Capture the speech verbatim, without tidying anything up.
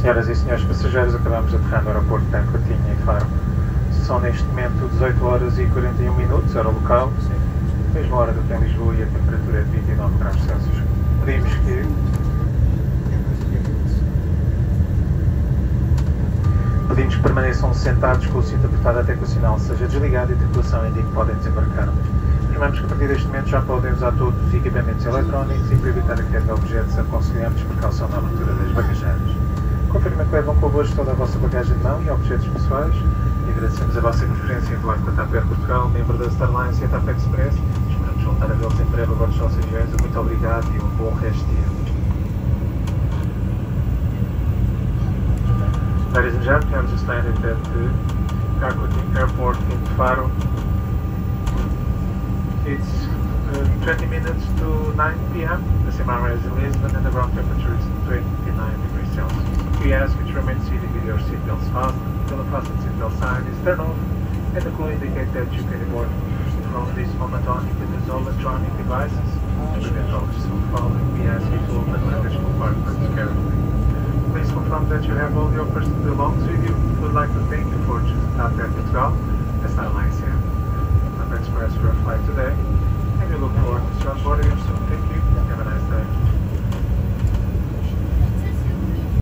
Senhoras e senhores passageiros, acabamos de aterrar no aeroporto de Cancotinha, em Faro. São neste momento dezoito horas e quarenta e um minutos, hora local, mesma hora do que em Lisboa, e a temperatura é de vinte e nove graus Celsius. Pedimos que... Pedimos que permaneçam sentados com o cinto apertado até que o sinal seja desligado e a tripulação indique que podem desembarcar. Informamos que a partir deste momento já podem usar todos os equipamentos eletrónicos e para evitar a queda de objetos aconselhamos precaução na abertura das bagageiras. Confirmem que levam convosco toda a vossa bagagem de mão e objetos pessoais e agradecemos a vossa preferência em voar com a TAP Air Portugal, membro da Star Alliance e a TAP Express. Esperamos voltar a vê-los em breve a bordo dos nossos aviões. Muito obrigado e um bom resto de dia. Ladies and gentlemen, we have just landed at the Faro Airport in Faro. It's uh, twenty minutes to nine p m The same hour as in Lisbon, and the ground temperature is twenty-nine degrees Celsius. We ask you to remain seated with your seatbelts fastened until the fasten seatbelt sign is turned off and the clue indicates that you can board. From this moment on, you can use all electronic devices. To prevent objects from falling, we ask you to open luggage compartments carefully. Please confirm that you have all your personal belongings with you. We would like to thank you for choosing TAP Air Portugal as Star Alliance. TAP Express for a flight today, and we look forward to your onboarding.